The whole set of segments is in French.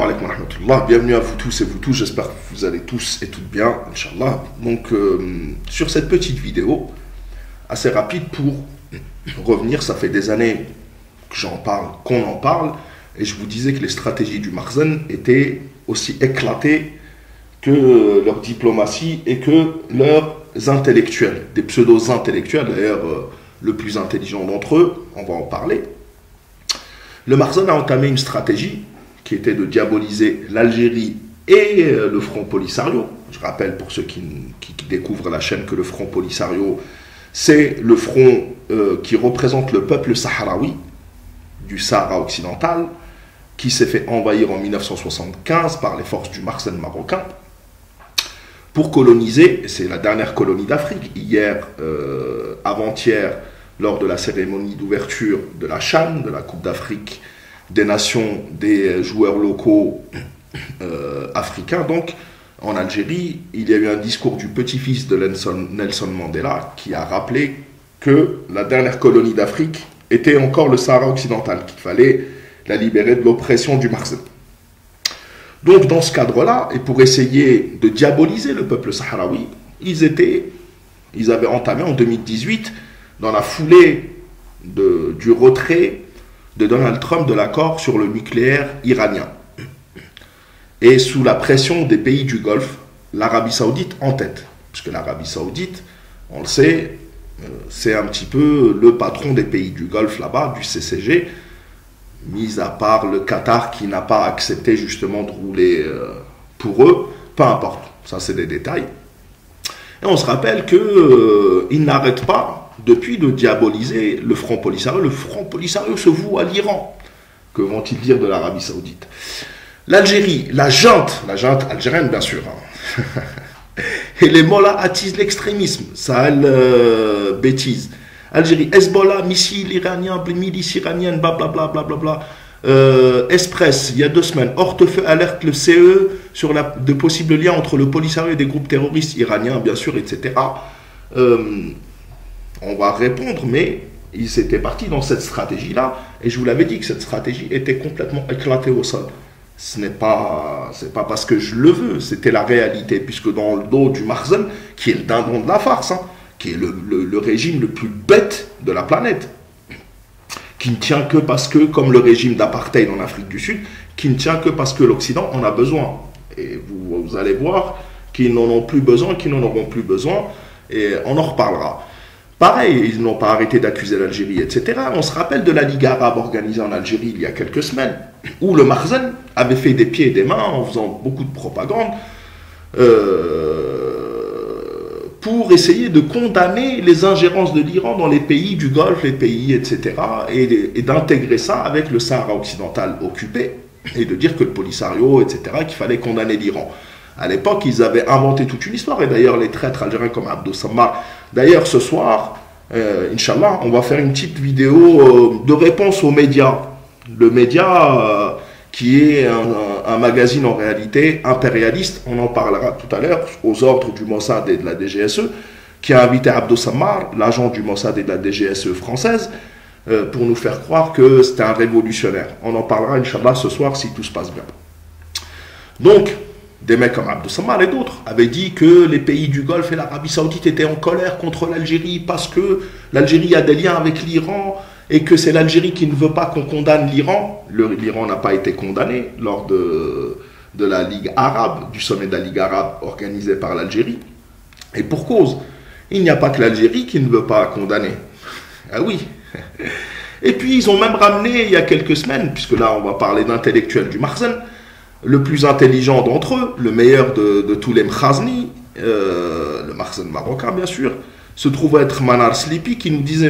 alaykum wa rahmatullah, bienvenue à vous tous et vous tous, j'espère que vous allez tous et toutes bien, Inch'Allah. Donc, sur cette petite vidéo, assez rapide pour revenir, ça fait des années que j'en parle, qu'on en parle, et je vous disais que les stratégies du Makhzen étaient aussi éclatées que leur diplomatie et que leurs intellectuels, des pseudo-intellectuels, d'ailleurs le plus intelligent d'entre eux, on va en parler. Le Makhzen a entamé une stratégie qui était de diaboliser l'Algérie et le Front Polisario. Je rappelle pour ceux qui découvrent la chaîne que le Front Polisario, c'est le front qui représente le peuple sahraoui du Sahara occidental, qui s'est fait envahir en 1975 par les forces du Makhzen marocain pour coloniser, c'est la dernière colonie d'Afrique. Hier, avant-hier, lors de la cérémonie d'ouverture de la CHAN, de la Coupe d'Afrique des Nations des joueurs locaux africains, donc en Algérie, il y a eu un discours du petit-fils de Nelson Mandela qui a rappelé que la dernière colonie d'Afrique était encore le Sahara occidental, qu'il fallait la libérer de l'oppression du Makhzen. Donc dans ce cadre-là, et pour essayer de diaboliser le peuple sahraoui, ils avaient entamé en 2018, dans la foulée du retrait de Donald Trump de l'accord sur le nucléaire iranien. Et sous la pression des pays du Golfe, l'Arabie Saoudite en tête. Parce que l'Arabie Saoudite, on le sait, c'est un petit peu le patron des pays du Golfe là-bas, du CCG, mis à part le Qatar qui n'a pas accepté justement de rouler pour eux, peu importe, ça c'est des détails. Et on se rappelle qu'ils n'arrêtent pas depuis de diaboliser le Front Polisario. Le Front Polisario se voue à l'Iran. Que vont-ils dire de l'Arabie Saoudite? L'Algérie, la junte algérienne bien sûr, hein. Et les mollahs attisent l'extrémisme, ça bêtise. Algérie, Hezbollah, missile iranien, milice iranienne, blablabla, blablabla. Express, il y a 2 semaines, Hortefeux alerte le CE sur de possibles liens entre le Polisario et des groupes terroristes iraniens, bien sûr, etc. On va répondre, mais ils étaient partis dans cette stratégie-là, et je vous l'avais dit que cette stratégie était complètement éclatée au sol. C'est pas parce que je le veux, c'était la réalité, puisque dans le dos du Makhzen, qui est le dindon de la farce, hein, qui est le régime le plus bête de la planète, qui ne tient que parce que, comme le régime d'apartheid en Afrique du Sud, qui ne tient que parce que l'Occident en a besoin. Et vous allez voir qu'ils n'en ont plus besoin, qu'ils n'en auront plus besoin, et on en reparlera. Pareil, ils n'ont pas arrêté d'accuser l'Algérie, etc. On se rappelle de la Ligue arabe organisée en Algérie il y a quelques semaines, où le Makhzen avait fait des pieds et des mains en faisant beaucoup de propagande pour essayer de condamner les ingérences de l'Iran dans les pays du Golfe, les pays, etc. et d'intégrer ça avec le Sahara occidental occupé et de dire que le Polisario, etc., qu'il fallait condamner l'Iran. À l'époque, ils avaient inventé toute une histoire, et d'ailleurs les traîtres algériens comme Abdou Sammar. D'ailleurs, ce soir, Inch'Allah, on va faire une petite vidéo de réponse aux médias. Le média qui est un magazine en réalité impérialiste, on en parlera tout à l'heure, aux ordres du Mossad et de la DGSE, qui a invité Abdou Sammar, l'agent du Mossad et de la DGSE française, pour nous faire croire que c'était un révolutionnaire. On en parlera, Inch'Allah, ce soir, si tout se passe bien. Donc, des mecs comme Abdou Sammar et d'autres avaient dit que les pays du Golfe et l'Arabie Saoudite étaient en colère contre l'Algérie parce que l'Algérie a des liens avec l'Iran et que c'est l'Algérie qui ne veut pas qu'on condamne l'Iran. L'Iran n'a pas été condamné lors de la Ligue arabe, du sommet de la Ligue arabe organisé par l'Algérie. Et pour cause, il n'y a pas que l'Algérie qui ne veut pas condamner. Ah oui. Et puis ils ont même ramené il y a quelques semaines, puisque là on va parler d'intellectuels du Makhzen, le plus intelligent d'entre eux, le meilleur de tous les Mkhazni, le Makhzen marocain bien sûr, se trouve être Manar Slipi qui nous disait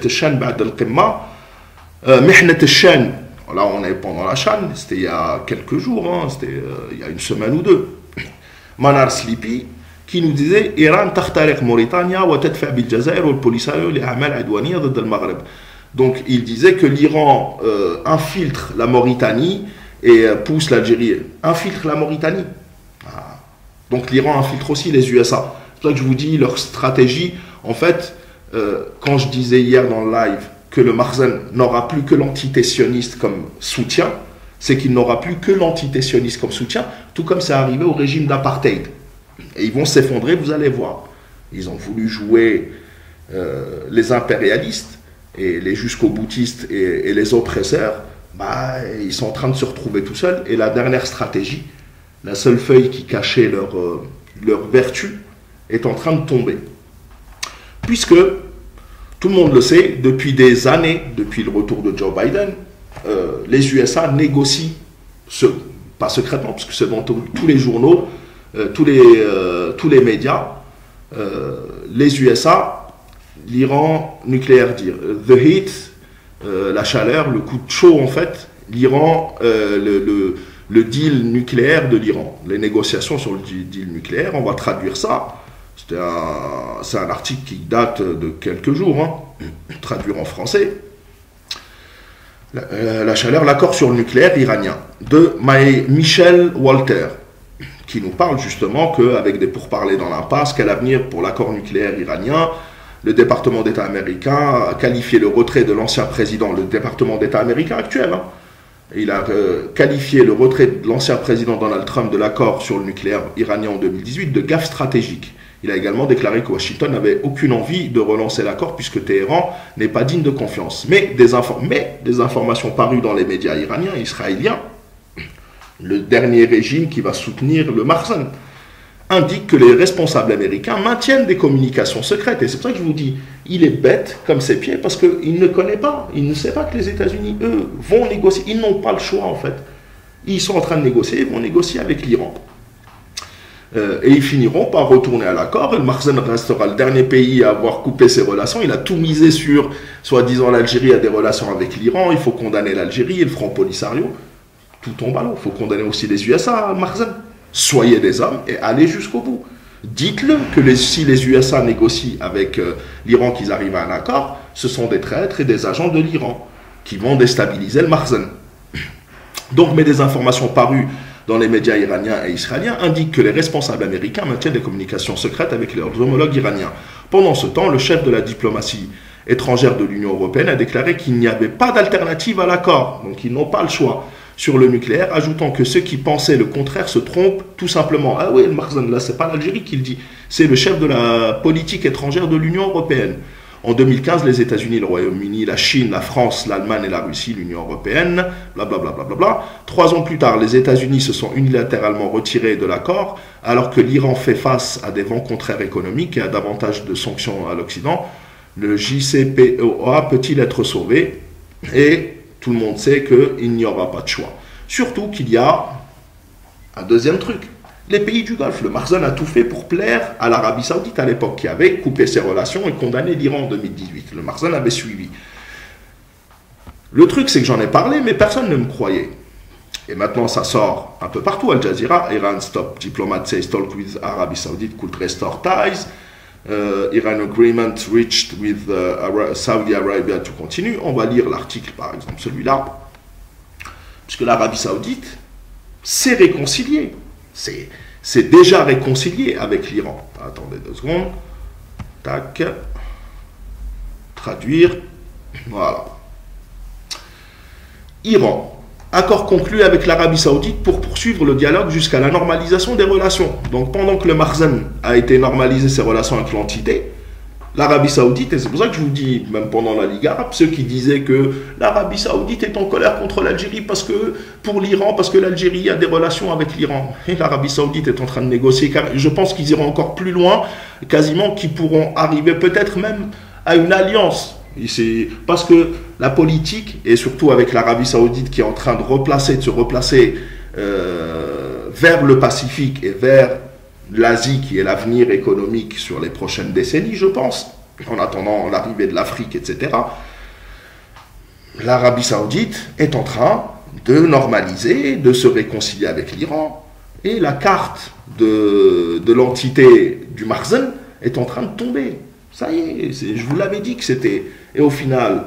là on est pendant la Chan, c'était il y a quelques jours, hein, c'était il y a 1 semaine ou 2. Manar Slipi qui nous disait Iran تخترق موريتانيا وتدفع بالجزائر والبوليساريو لأعمال عدوانية ضد المغرب. Donc il disait que l'Iran infiltre la Mauritanie et pousse l'Algérie. Infiltre la Mauritanie. Ah. Donc l'Iran infiltre aussi les USA. C'est pour ça que je vous dis leur stratégie. En fait, quand je disais hier dans le live que le Makhzen n'aura plus que l'entité sioniste comme soutien, c'est qu'il n'aura plus que l'entité sioniste comme soutien, tout comme c'est arrivé au régime d'apartheid. Et ils vont s'effondrer, vous allez voir. Ils ont voulu jouer les impérialistes et les jusqu'au boutistes et les oppresseurs. Bah, ils sont en train de se retrouver tout seuls. Et la dernière stratégie, la seule feuille qui cachait leur vertu, est en train de tomber. Puisque, tout le monde le sait, depuis des années, depuis le retour de Joe Biden, les USA négocient, pas secrètement, parce que c'est dans tous les journaux, tous les médias, les USA, l'Iran nucléaire, dire the heat, la chaleur, le coup de chaud en fait, l'Iran, le deal nucléaire de l'Iran, les négociations sur le deal nucléaire, on va traduire ça. C'est un article qui date de quelques jours, hein, traduire en français. La chaleur, l'accord sur le nucléaire iranien, de Michel Walter, qui nous parle justement qu'avec des pourparlers dans l'impasse, quel avenir pour l'accord nucléaire iranien. Le département d'État américain a qualifié le retrait de l'ancien président, le département d'État américain actuel, hein, il a qualifié le retrait de l'ancien président Donald Trump de l'accord sur le nucléaire iranien en 2018 de gaffe stratégique. Il a également déclaré que Washington n'avait aucune envie de relancer l'accord puisque Téhéran n'est pas digne de confiance. Mais des informations parues dans les médias iraniens et israéliens, le dernier régime qui va soutenir le Marzen, indique que les responsables américains maintiennent des communications secrètes. Et c'est pour ça que je vous dis, il est bête comme ses pieds parce qu'il ne connaît pas, il ne sait pas que les États-Unis, eux, vont négocier. Ils n'ont pas le choix en fait. Ils sont en train de négocier, ils vont négocier avec l'Iran. Et ils finiront par retourner à l'accord. Et le Marzen restera le dernier pays à avoir coupé ses relations. Il a tout misé sur, soi-disant, l'Algérie a des relations avec l'Iran. Il faut condamner l'Algérie et le Front Polisario. Tout tombe à l'eau. Il faut condamner aussi les USA, Marzen. Soyez des hommes et allez jusqu'au bout. Dites-le que si les USA négocient avec l'Iran qu'ils arrivent à un accord, ce sont des traîtres et des agents de l'Iran qui vont déstabiliser le Marzen. Donc, mais des informations parues dans les médias iraniens et israéliens indiquent que les responsables américains maintiennent des communications secrètes avec leurs homologues iraniens. Pendant ce temps, le chef de la diplomatie étrangère de l'Union européenne a déclaré qu'il n'y avait pas d'alternative à l'accord, donc ils n'ont pas le choix sur le nucléaire, ajoutant que ceux qui pensaient le contraire se trompent tout simplement. Ah oui, le Marzen, là, c'est pas l'Algérie qui le dit, c'est le chef de la politique étrangère de l'Union européenne. En 2015, les États-Unis, le Royaume-Uni, la Chine, la France, l'Allemagne et la Russie, l'Union européenne, blablabla. 3 ans plus tard, les États-Unis se sont unilatéralement retirés de l'accord, alors que l'Iran fait face à des vents contraires économiques et à davantage de sanctions à l'Occident. Le JCPOA peut-il être sauvé? Et tout le monde sait qu'il n'y aura pas de choix. Surtout qu'il y a un deuxième truc. Les pays du Golfe, le Marzen a tout fait pour plaire à l'Arabie Saoudite à l'époque, qui avait coupé ses relations et condamné l'Iran en 2018. Le Marzen avait suivi. Le truc, c'est que j'en ai parlé, mais personne ne me croyait. Et maintenant, ça sort un peu partout. Al Jazeera, Iran stop diplomat says talk with Arabie Saoudite could restore ties. Iran agreement reached with Saudi Arabia to continue. On va lire l'article, par exemple, celui-là. Puisque l'Arabie Saoudite s'est réconciliée. C'est déjà réconcilié avec l'Iran. Attendez 2 secondes. Tac. Traduire. Voilà. Iran. Accord conclu avec l'Arabie Saoudite pour poursuivre le dialogue jusqu'à la normalisation des relations. Donc pendant que le Marzen a été normalisé ses relations avec l'entité, l'Arabie Saoudite, et c'est pour ça que je vous dis, même pendant la Ligue arabe, ceux qui disaient que l'Arabie Saoudite est en colère contre l'Algérie pour l'Iran, parce que l'Algérie a des relations avec l'Iran. Et l'Arabie Saoudite est en train de négocier, car je pense qu'ils iront encore plus loin, quasiment qu'ils pourront arriver peut-être même à une alliance. Parce que la politique, et surtout avec l'Arabie Saoudite qui est en train de se replacer vers le Pacifique et vers l'Asie qui est l'avenir économique sur les prochaines décennies, je pense, en attendant l'arrivée de l'Afrique, etc. L'Arabie Saoudite est en train de normaliser, de se réconcilier avec l'Iran, et la carte de l'entité du Marzen est en train de tomber. Ça y est, je vous l'avais dit que c'était... Et au final,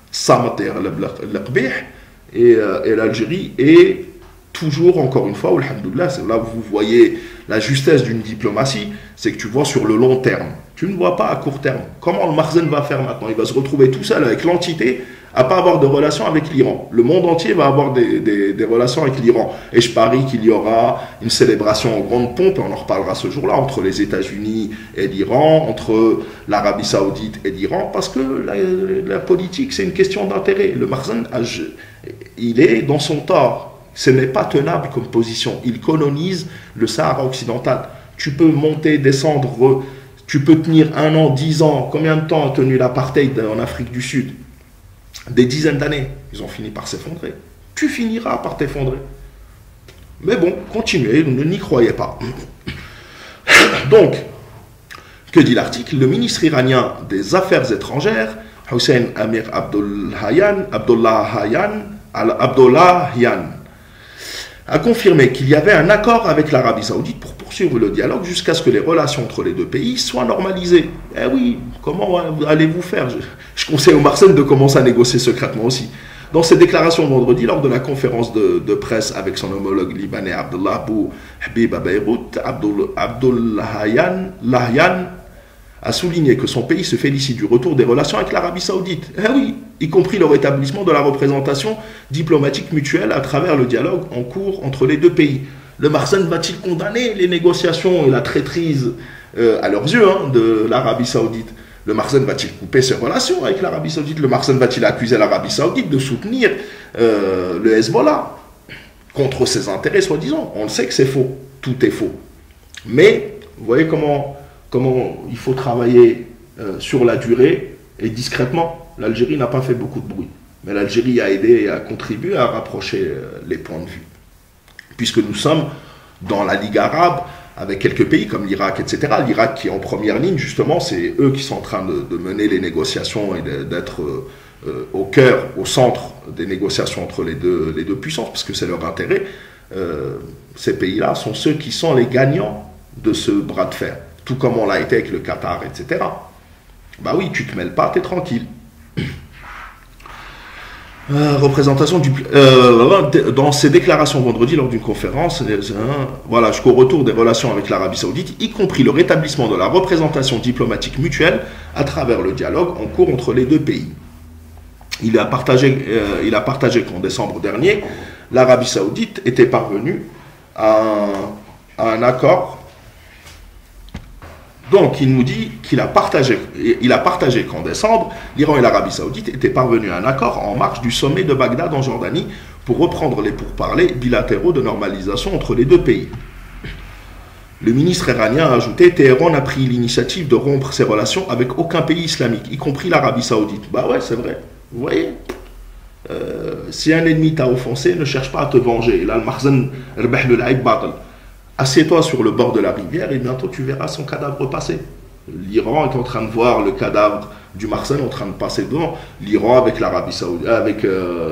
et l'Algérie est toujours, encore une fois, alhamdoulilah, c'est là où vous voyez la justesse d'une diplomatie, c'est que tu vois sur le long terme. Tu ne vois pas à court terme. Comment le Marzen va faire maintenant? Il va se retrouver tout seul avec l'entité à pas avoir de relations avec l'Iran. Le monde entier va avoir des relations avec l'Iran. Et je parie qu'il y aura une célébration en grande pompe, et on en reparlera ce jour-là, entre les États-Unis et l'Iran, entre l'Arabie Saoudite et l'Iran, parce que la politique, c'est une question d'intérêt. Le Makhzen, il est dans son tort. Ce n'est pas tenable comme position. Il colonise le Sahara occidental. Tu peux monter, descendre, tu peux tenir 1 an, 10 ans. Combien de temps a tenu l'apartheid en Afrique du Sud? Des dizaines d'années. Ils ont fini par s'effondrer. Tu finiras par t'effondrer. Mais bon, continuez, ne n'y croyez pas. Donc, que dit l'article? Le ministre iranien des Affaires étrangères, Hossein Amir Abdollahian, a confirmé qu'il y avait un accord avec l'Arabie Saoudite pour poursuivre le dialogue jusqu'à ce que les relations entre les deux pays soient normalisées. Eh oui, comment allez-vous faire? Je conseille au Makhzen de commencer à négocier secrètement aussi. Dans ses déclarations vendredi, lors de la conférence de presse avec son homologue libanais Abdullah Bou Habib à Beyrouth, Abdollahian a souligné que son pays se félicite du retour des relations avec l'Arabie Saoudite. Eh oui, y compris le rétablissement de la représentation diplomatique mutuelle à travers le dialogue en cours entre les deux pays. Le Makhzen va-t-il condamner les négociations et la traîtrise à leurs yeux de l'Arabie Saoudite? Le Makhzen va-t-il couper ses relations avec l'Arabie Saoudite? Le Makhzen va-t-il accuser l'Arabie Saoudite de soutenir le Hezbollah contre ses intérêts soi-disant? On le sait que c'est faux, tout est faux. Mais vous voyez comment il faut travailler sur la durée et discrètement. L'Algérie n'a pas fait beaucoup de bruit, mais l'Algérie a aidé et a contribué à rapprocher les points de vue. Puisque nous sommes dans la Ligue arabe, avec quelques pays comme l'Irak, etc. L'Irak qui est en première ligne, justement, c'est eux qui sont en train de mener les négociations et d'être au cœur, au centre des négociations entre les deux puissances, parce que c'est leur intérêt. Ces pays-là sont ceux qui sont les gagnants de ce bras de fer, tout comme on l'a été avec le Qatar, etc. Bah oui, tu te mêles pas, t'es tranquille. Dans ses déclarations vendredi lors d'une conférence, voilà, jusqu'au retour des relations avec l'Arabie Saoudite, y compris le rétablissement de la représentation diplomatique mutuelle à travers le dialogue en cours entre les deux pays. Il a partagé qu'en décembre dernier, l'Arabie Saoudite était parvenue à un accord. Donc, il nous dit qu'il a partagé qu'en décembre, l'Iran et l'Arabie Saoudite étaient parvenus à un accord en marge du sommet de Bagdad en Jordanie pour reprendre les pourparlers bilatéraux de normalisation entre les deux pays. Le ministre iranien a ajouté: Téhéran n'a pris l'initiative de rompre ses relations avec aucun pays islamique, y compris l'Arabie Saoudite. Bah ouais, c'est vrai. Vous voyez, si un ennemi t'a offensé, ne cherche pas à te venger. Là, le Makhzen rbeh le laïb batal. Assieds-toi sur le bord de la rivière et bientôt tu verras son cadavre passer. L'Iran est en train de voir le cadavre du Makhzen en train de passer devant. L'Iran avec l'Arabie Saoudite, avec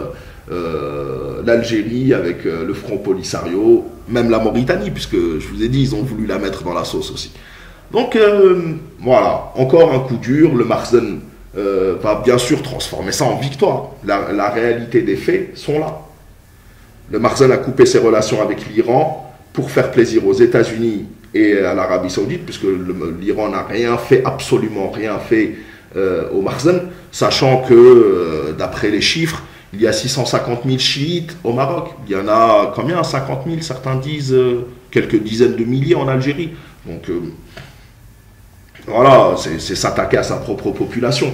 l'Algérie, avec le Front Polisario, même la Mauritanie, puisque je vous ai dit, ils ont voulu la mettre dans la sauce aussi. Donc voilà, encore un coup dur. Le Makhzen va bien sûr transformer ça en victoire. La réalité des faits sont là. Le Makhzen a coupé ses relations avec l'Iran pour faire plaisir aux États-Unis et à l'Arabie Saoudite, puisque l'Iran n'a rien fait, absolument rien fait au Makhzen, sachant que, d'après les chiffres, il y a 650 000 chiites au Maroc. Il y en a combien? 50 000, certains disent quelques dizaines de milliers en Algérie. Donc voilà, c'est s'attaquer à sa propre population.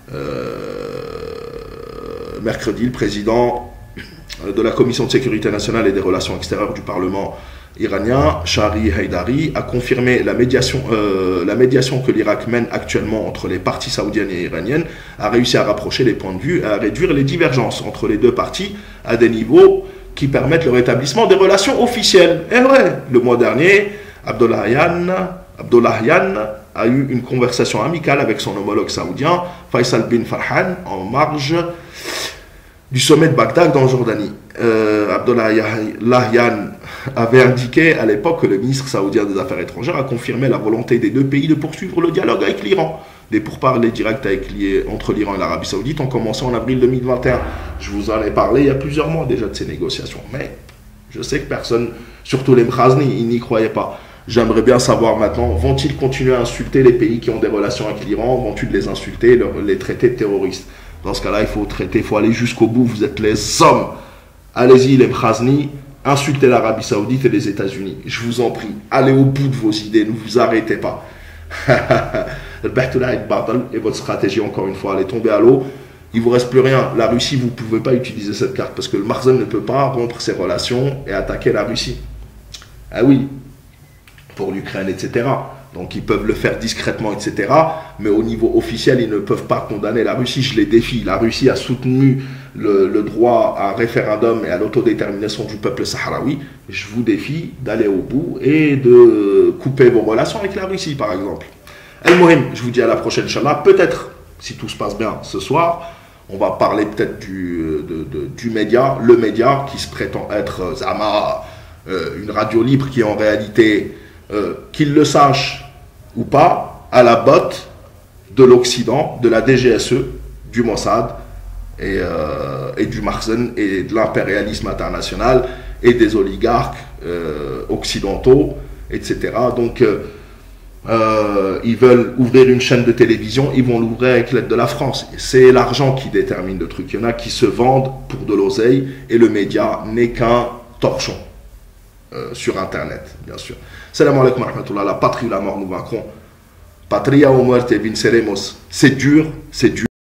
Mercredi, le président de la Commission de sécurité nationale et des relations extérieures du Parlement iranien, Shahri Haïdari, a confirmé la médiation que l'Irak mène actuellement entre les parties saoudiennes et iraniennes, a réussi à rapprocher les points de vue et à réduire les divergences entre les deux parties à des niveaux qui permettent le rétablissement des relations officielles. Et ouais, le mois dernier, Abdollahian a eu une conversation amicale avec son homologue saoudien, Faisal bin Farhan, en marge du sommet de Bagdad en Jordanie. Abdollahian avait indiqué à l'époque que le ministre saoudien des Affaires étrangères a confirmé la volonté des deux pays de poursuivre le dialogue avec l'Iran. Les pourparlers directs entre l'Iran et l'Arabie Saoudite ont commencé en avril 2021. Je vous en ai parlé il y a plusieurs mois déjà de ces négociations. Mais je sais que personne, surtout les Mkhazni, ils n'y croyaient pas. J'aimerais bien savoir maintenant, vont-ils continuer à insulter les pays qui ont des relations avec l'Iran? Vont-ils les insulter, les traiter de terroristes? Dans ce cas-là, il faut traiter, il faut aller jusqu'au bout. Vous êtes les hommes. Allez-y, les Mkhazni, insultez l'Arabie Saoudite et les États-Unis. Je vous en prie, allez au bout de vos idées, ne vous arrêtez pas. Et votre stratégie, encore une fois, elle est tombée à l'eau. Il ne vous reste plus rien. La Russie, vous ne pouvez pas utiliser cette carte parce que le Marzen ne peut pas rompre ses relations et attaquer la Russie. Ah oui, pour l'Ukraine, etc. Donc ils peuvent le faire discrètement, etc. Mais au niveau officiel, ils ne peuvent pas condamner la Russie. Je les défie. La Russie a soutenu le droit à un référendum et à l'autodétermination du peuple sahraoui. Je vous défie d'aller au bout et de couper vos relations avec la Russie, par exemple. El-Mohim, je vous dis à la prochaine, Inch'Allah. Peut-être, si tout se passe bien ce soir, on va parler peut-être du média, le média qui se prétend être Zama, une radio libre qui en réalité, qu'il le sache ou pas, à la botte de l'Occident, de la DGSE, du Mossad et du Marzen et de l'impérialisme international et des oligarques occidentaux, etc. Donc, ils veulent ouvrir une chaîne de télévision, ils vont l'ouvrir avec l'aide de la France. C'est l'argent qui détermine le truc. Il y en a qui se vendent pour de l'oseille et le média n'est qu'un torchon sur Internet, bien sûr. Salam alaikum wa rahmatullah. La patrie ou la mort, nous vaincrons. Patria o muerte, venceremos. C'est dur, c'est dur.